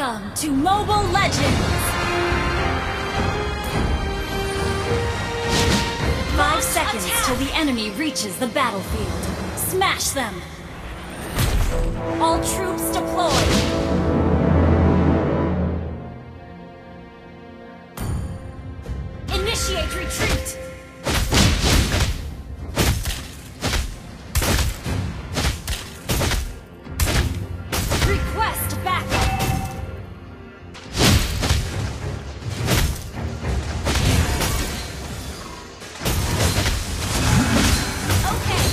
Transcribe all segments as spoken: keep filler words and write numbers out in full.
Welcome to Mobile Legends! Five seconds till the enemy reaches the battlefield. Smash them! All troops deployed! Initiate retreat! Request backup! Okay!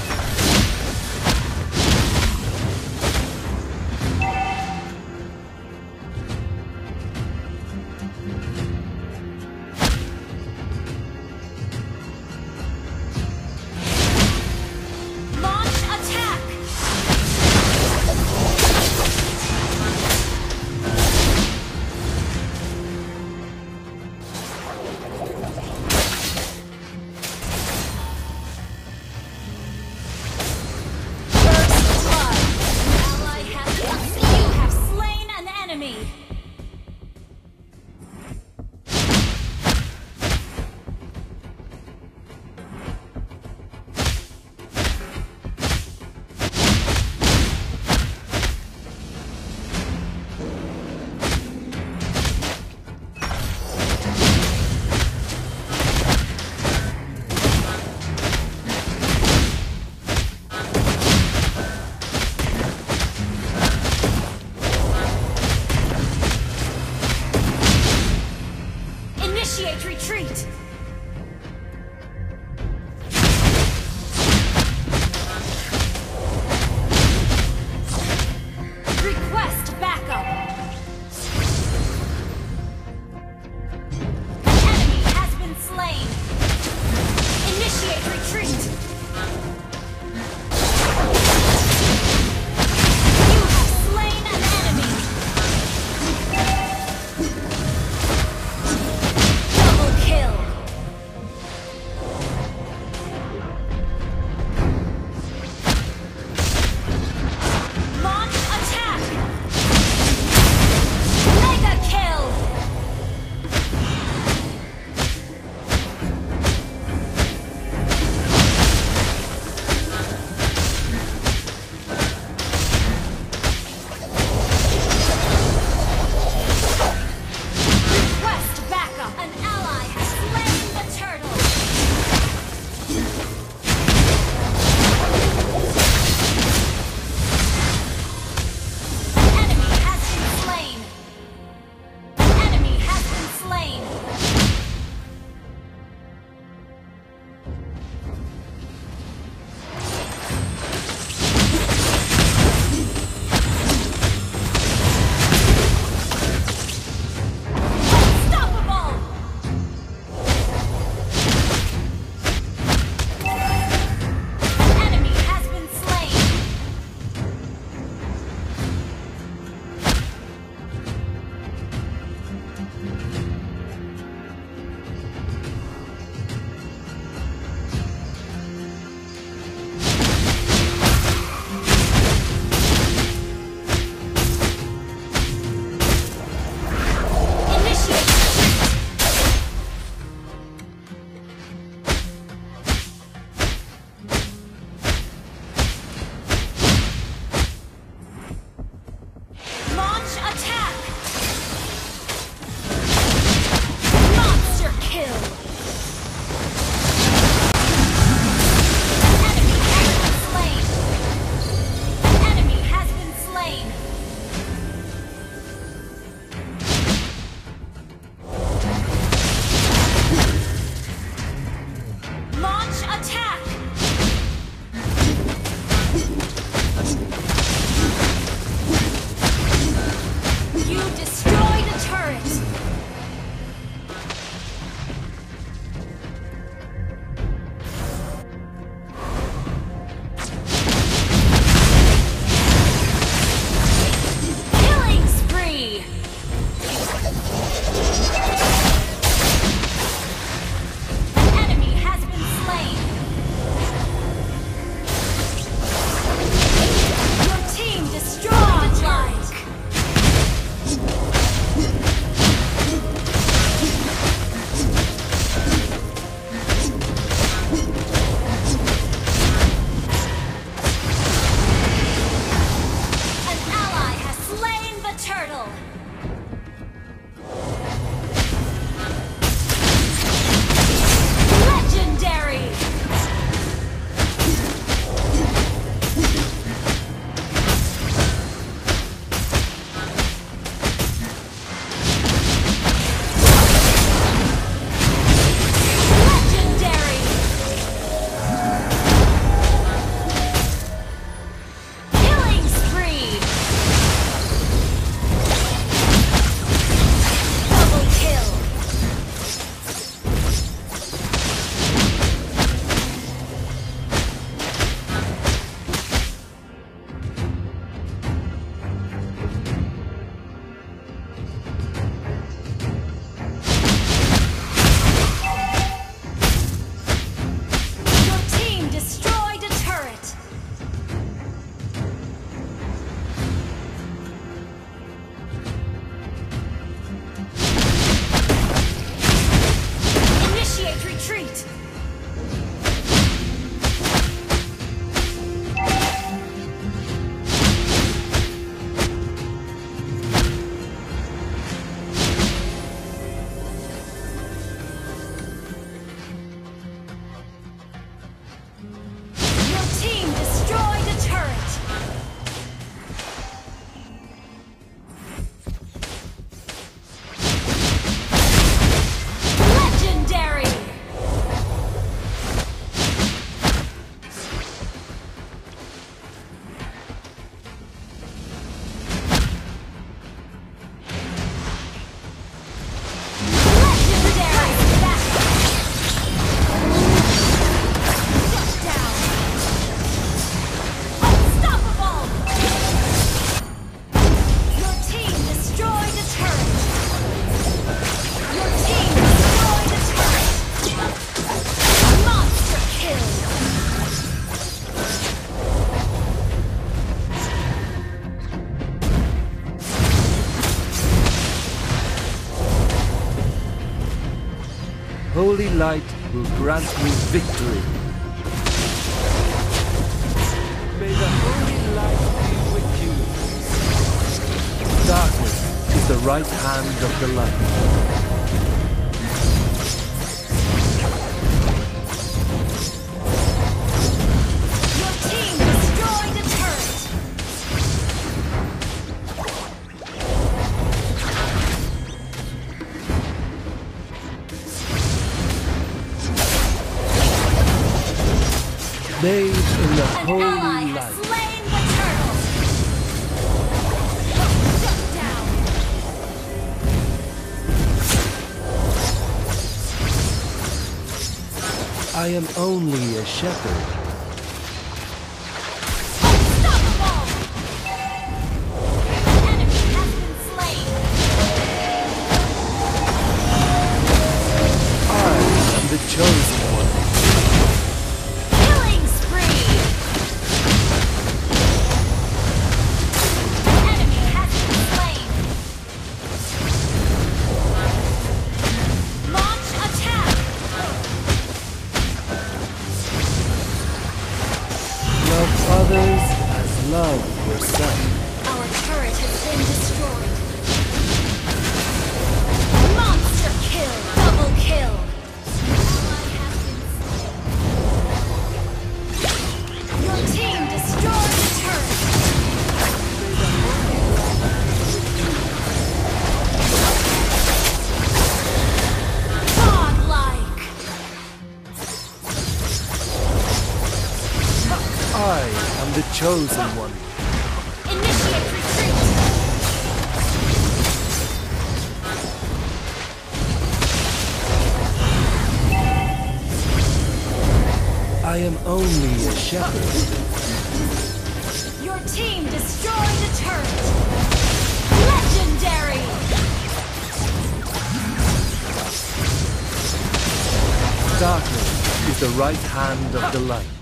Launch attack! First blood! Ally has you have slain an enemy! Initiate retreat! Request backup! An enemy has been slain! Initiate retreat! You have slain an enemy! Double kill! holy light will grant me victory. May the holy light be with you. Darkness is the right hand of the light. Bathed in the An holy ally light. has slain the turtle! Shut down! I am only a shepherd. Unstoppable! An enemy has been slain! I am the chosen one. Killing spree! An enemy has been slain! Launch attack! Love others as love yourself. Our turret has been destroyed. Monster kill! Double kill! Ally has been slain. Your team destroyed the turret! Godlike! I am the chosen one. Initiate retreat! I am only a shepherd. Your team destroyed a turret! Legendary! Darkness is the right hand of the light.